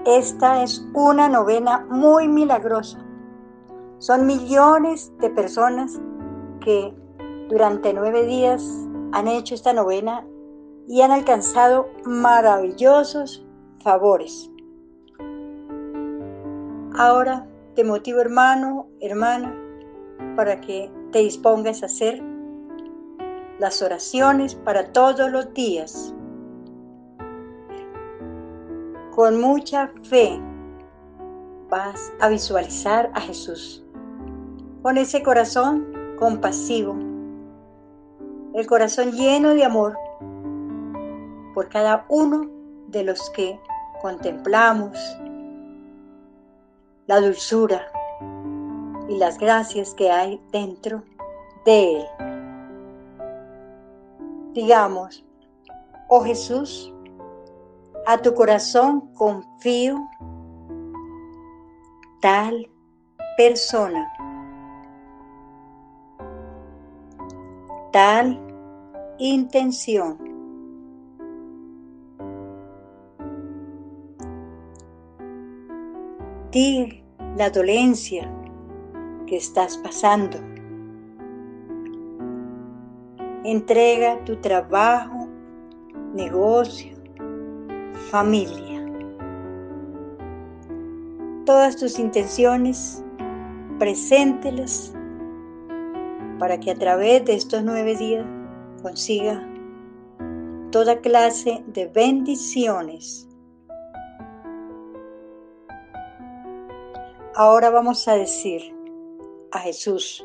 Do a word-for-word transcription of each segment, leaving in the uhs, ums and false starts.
Esta es una novena muy milagrosa. Son millones de personas que durante nueve días han hecho esta novena y han alcanzado maravillosos favores. Ahora te motivo, hermano, hermana, para que te dispongas a hacer las oraciones para todos los días. Con mucha fe vas a visualizar a Jesús con ese corazón compasivo, el corazón lleno de amor por cada uno de los que contemplamos la dulzura y las gracias que hay dentro de Él. Digamos: oh Jesús, a tu corazón confío tal persona, tal intención, di la dolencia que estás pasando. Entrega tu trabajo, negocio, familia. Todas tus intenciones, preséntelas para que a través de estos nueve días consiga toda clase de bendiciones. Ahora vamos a decir a Jesús: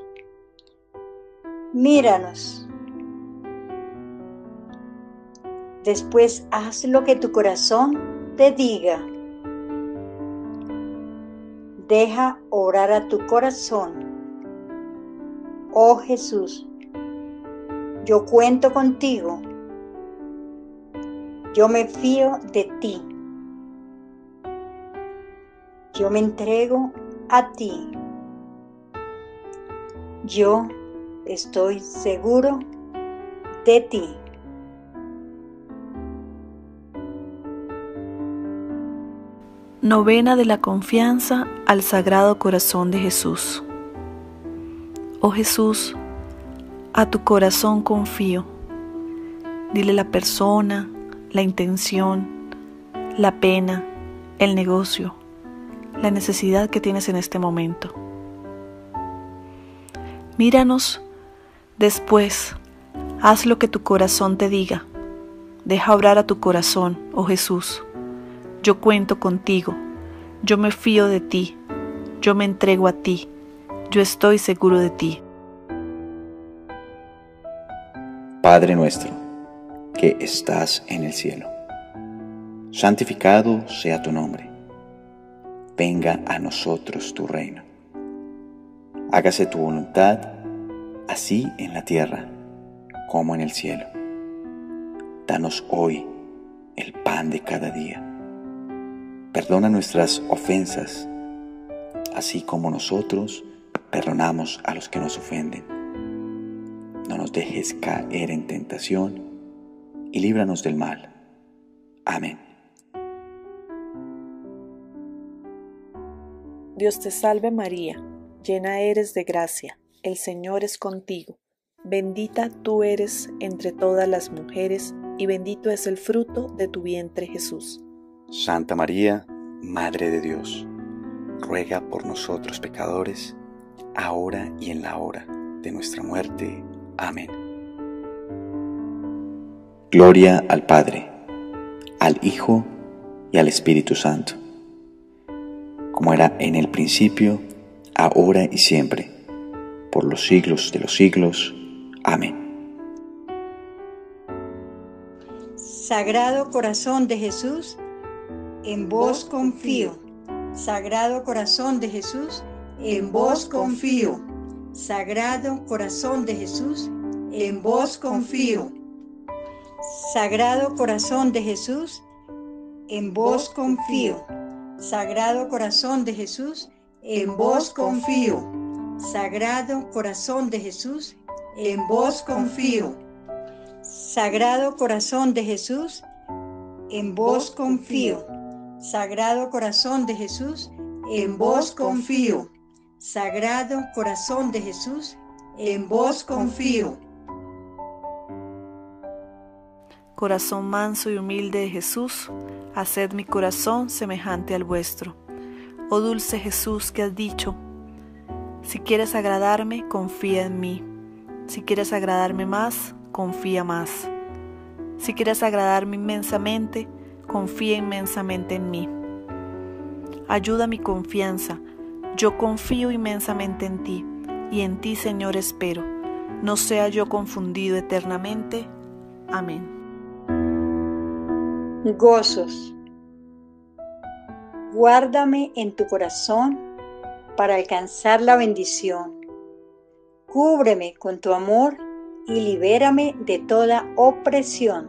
míranos. Después haz lo que tu corazón te diga. Deja orar a tu corazón. Oh Jesús, yo cuento contigo. Yo me fío de ti. Yo me entrego a ti. Yo estoy seguro de ti. Novena de la confianza al Sagrado Corazón de Jesús. Oh Jesús, a tu corazón confío. Dile la persona, la intención, la pena, el negocio, la necesidad que tienes en este momento. Míranos, después, haz lo que tu corazón te diga. Deja obrar a tu corazón, oh Jesús. Yo cuento contigo, yo me fío de ti, yo me entrego a ti, yo estoy seguro de ti. Padre nuestro, que estás en el cielo, santificado sea tu nombre. Venga a nosotros tu reino. Hágase tu voluntad, así en la tierra como en el cielo. Danos hoy el pan de cada día. Perdona nuestras ofensas, así como nosotros perdonamos a los que nos ofenden. No nos dejes caer en tentación y líbranos del mal. Amén. Dios te salve María, llena eres de gracia, el Señor es contigo. Bendita tú eres entre todas las mujeres, y bendito es el fruto de tu vientre Jesús. Santa María, Madre de Dios, ruega por nosotros pecadores, ahora y en la hora de nuestra muerte. Amén. Gloria al Padre, al Hijo y al Espíritu Santo, como era en el principio, ahora y siempre, por los siglos de los siglos. Amén. Sagrado Corazón de Jesús, en vos confío. Sagrado Corazón de Jesús, en vos confío. Sagrado Corazón de Jesús, en vos confío. Sagrado Corazón de Jesús, en vos confío. Sagrado Corazón de Jesús, en vos confío. Sagrado Corazón de Jesús, en vos confío. Sagrado Corazón de Jesús, en vos confío. Sagrado Corazón de Jesús, en vos confío. Sagrado Corazón de Jesús, en vos confío. Corazón manso y humilde de Jesús, haced mi corazón semejante al vuestro. Oh dulce Jesús, que has dicho: si quieres agradarme, confía en mí. Si quieres agradarme más, confía más. Si quieres agradarme inmensamente, confía inmensamente en mí. Ayuda mi confianza. Yo confío inmensamente en ti, y en ti, Señor, espero. No sea yo confundido eternamente. Amén. Gozos. Guárdame en tu corazón para alcanzar la bendición. Cúbreme con tu amor y libérame de toda opresión.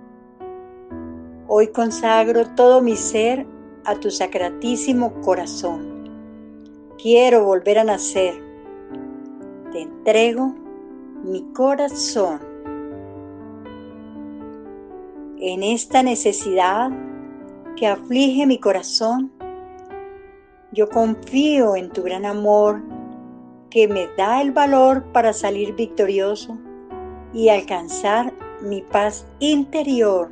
Hoy consagro todo mi ser a tu sacratísimo corazón. Quiero volver a nacer. Te entrego mi corazón. En esta necesidad que aflige mi corazón, yo confío en tu gran amor que me da el valor para salir victorioso y alcanzar mi paz interior.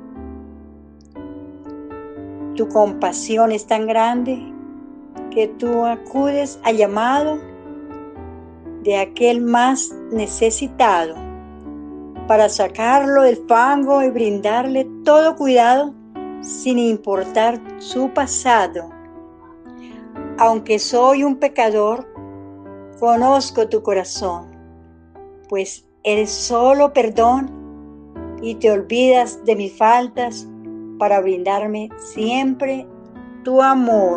Tu compasión es tan grande que tú acudes al llamado de aquel más necesitado para sacarlo del fango y brindarle todo cuidado sin importar su pasado. Aunque soy un pecador, conozco tu corazón, pues eres solo perdón y te olvidas de mis faltas para brindarme siempre tu amor.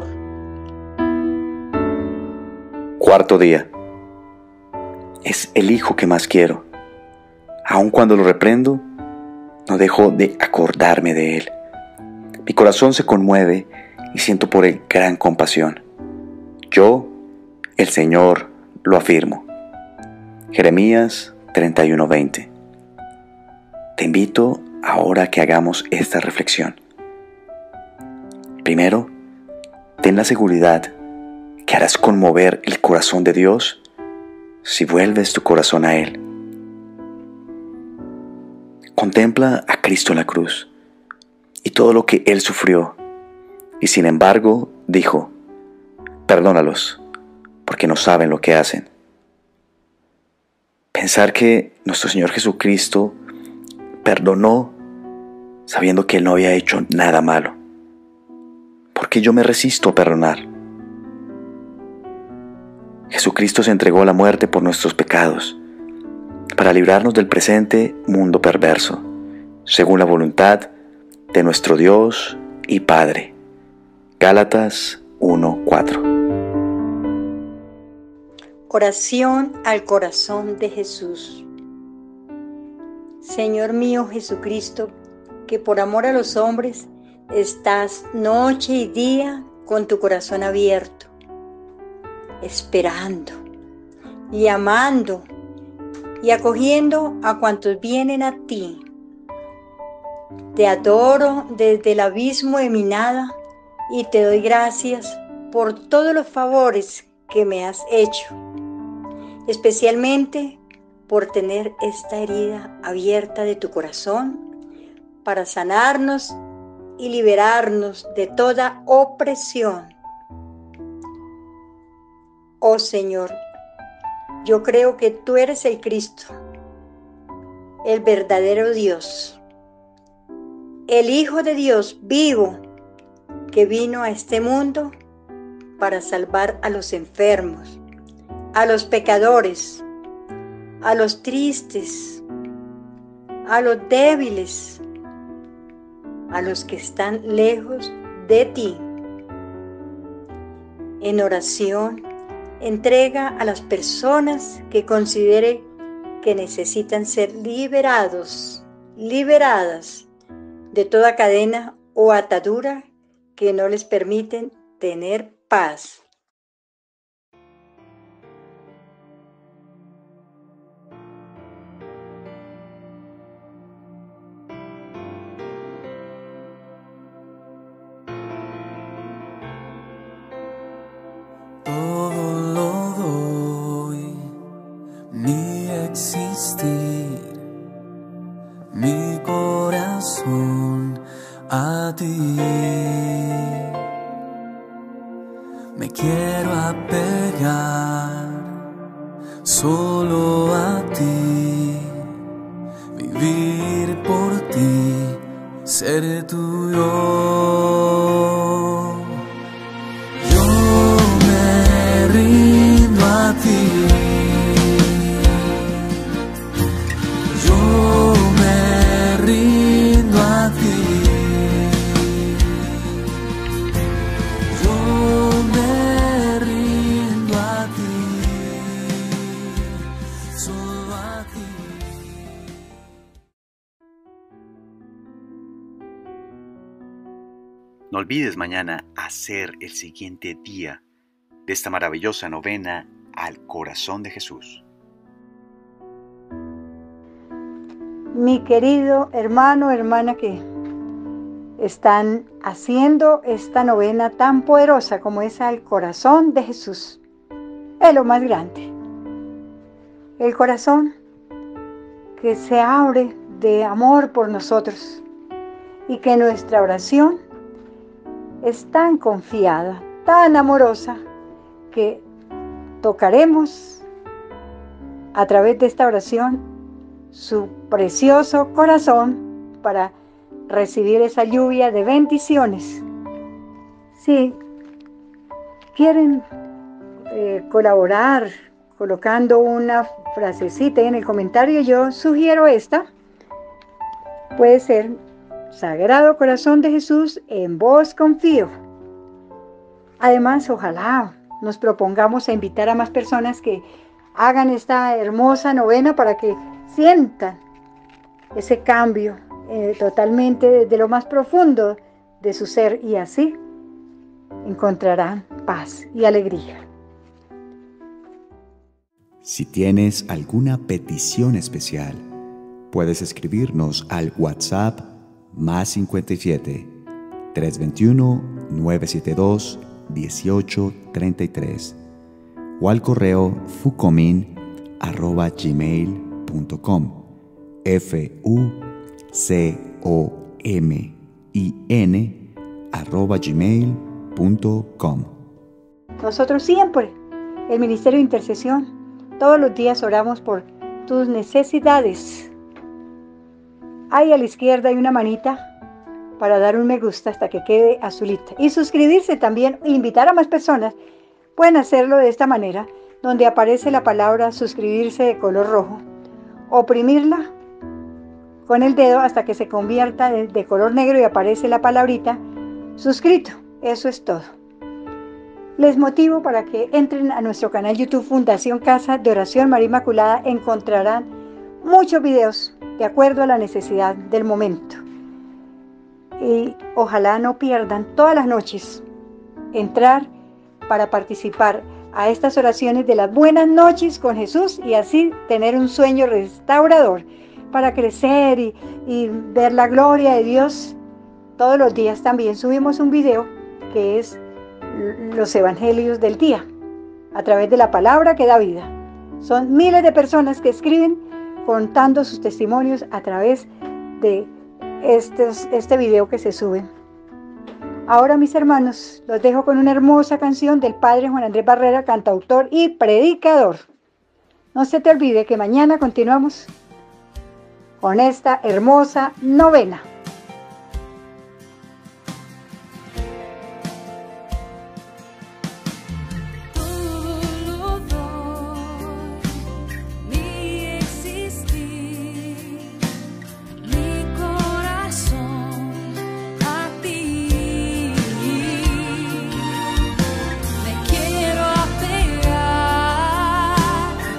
Cuarto día. Es el hijo que más quiero. Aun cuando lo reprendo, no dejo de acordarme de él. Mi corazón se conmueve y siento por él gran compasión. Yo, el Señor, lo afirmo. Jeremías treinta y uno veinte. Te invito ahora a que hagamos esta reflexión. Primero, ten la seguridad que harás conmover el corazón de Dios si vuelves tu corazón a Él. Contempla a Cristo en la cruz y todo lo que Él sufrió, y sin embargo dijo: perdónalos, porque no saben lo que hacen. Pensar que nuestro Señor Jesucristo perdonó sabiendo que Él no había hecho nada malo. ¿Por qué yo me resisto a perdonar? Jesucristo se entregó a la muerte por nuestros pecados, para librarnos del presente mundo perverso, según la voluntad de nuestro Dios y Padre. Gálatas uno cuatro. Oración al corazón de Jesús. Señor mío Jesucristo, que por amor a los hombres estás noche y día con tu corazón abierto, esperando y amando y acogiendo a cuantos vienen a ti. Te adoro desde el abismo de mi nada y te doy gracias por todos los favores que me has hecho, especialmente por tener esta herida abierta de tu corazón para sanarnos y liberarnos de toda opresión. Oh Señor, yo creo que tú eres el Cristo, el verdadero Dios, el Hijo de Dios vivo que vino a este mundo para salvar a los enfermos, a los pecadores, a los tristes, a los débiles, a los que están lejos de ti. En oración, entrega a las personas que considere que necesitan ser liberados, liberadas de toda cadena o atadura que no les permiten tener paz. mi existir, mi corazón a ti. Me quiero apegar solo a ti, vivir por ti, ser tuyo. Yo me rindo a ti, yo me rindo a ti, yo me rindo a ti, solo a ti. No olvides mañana hacer el siguiente día de esta maravillosa novena al corazón de Jesús. Mi querido hermano, hermana que están haciendo esta novena tan poderosa como es al corazón de Jesús. Es lo más grande. El corazón que se abre de amor por nosotros y que nuestra oración es tan confiada, tan amorosa, que tocaremos a través de esta oración su precioso corazón para recibir esa lluvia de bendiciones. Si quieren eh, colaborar colocando una frasecita en el comentario, yo sugiero esta. Puede ser: Sagrado Corazón de Jesús, en vos confío. Además, ojalá nos propongamos a invitar a más personas que hagan esta hermosa novena para que sientan ese cambio eh, totalmente desde lo más profundo de su ser, y así encontrarán paz y alegría. Si tienes alguna petición especial, puedes escribirnos al WhatsApp más cincuenta y siete, trescientos veintiuno, novecientos setenta y dos, dieciocho treinta y tres o al correo fucomin arroba gmail punto com, f u c o m i n arroba gmail punto com. Nosotros siempre, el Ministerio de Intercesión, todos los días oramos por tus necesidades. Ahí a la izquierda hay una manita para dar un me gusta hasta que quede azulita. Y suscribirse también, invitar a más personas. Pueden hacerlo de esta manera, donde aparece la palabra suscribirse de color rojo. Oprimirla con el dedo hasta que se convierta de, de color negro y aparece la palabrita suscrito. Eso es todo. Les motivo para que entren a nuestro canal YouTube Fundación Casa de Oración María Inmaculada. Encontrarán muchos videos de acuerdo a la necesidad del momento. Y ojalá no pierdan todas las noches entrar para participar a estas oraciones de las buenas noches con Jesús y así tener un sueño restaurador para crecer y, y ver la gloria de Dios. Todos los días también subimos un video que es los evangelios del día a través de la palabra que da vida. Son miles de personas que escriben contando sus testimonios a través de estos, este video que se sube. Ahora, mis hermanos, los dejo con una hermosa canción del Padre Juan Andrés Barrera, cantautor y predicador. No se te olvide que mañana continuamos con esta hermosa novena.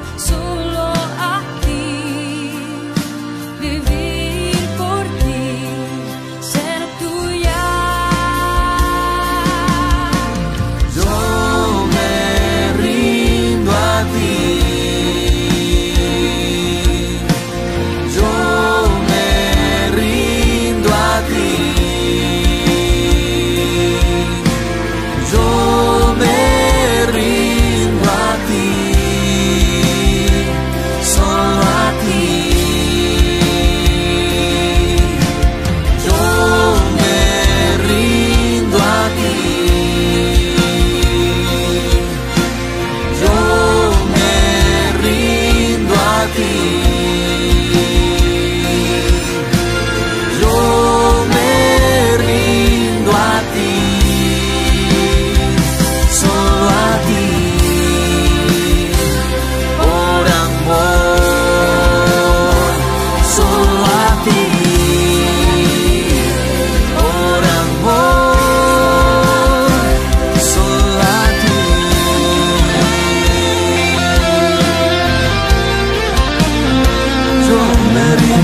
Vivir por ti.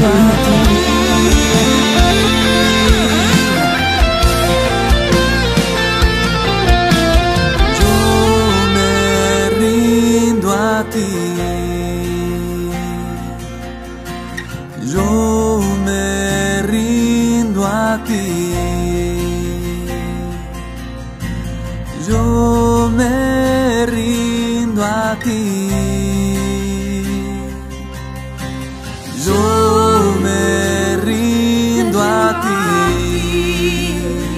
Yo me rindo a ti, yo me rindo a ti, yo me rindo a ti,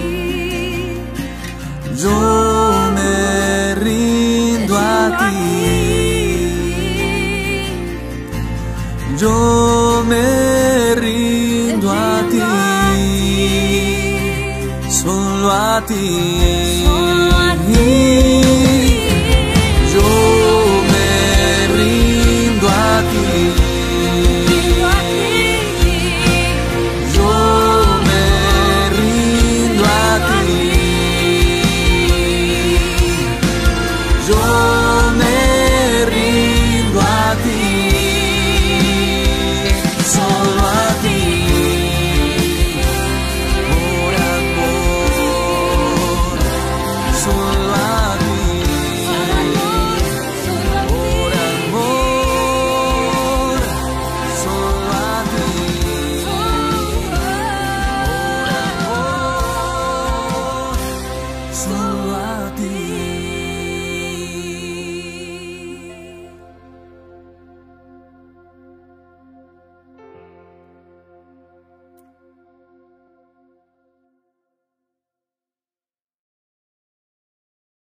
yo me rindo a ti. Yo me rindo a ti, solo a ti.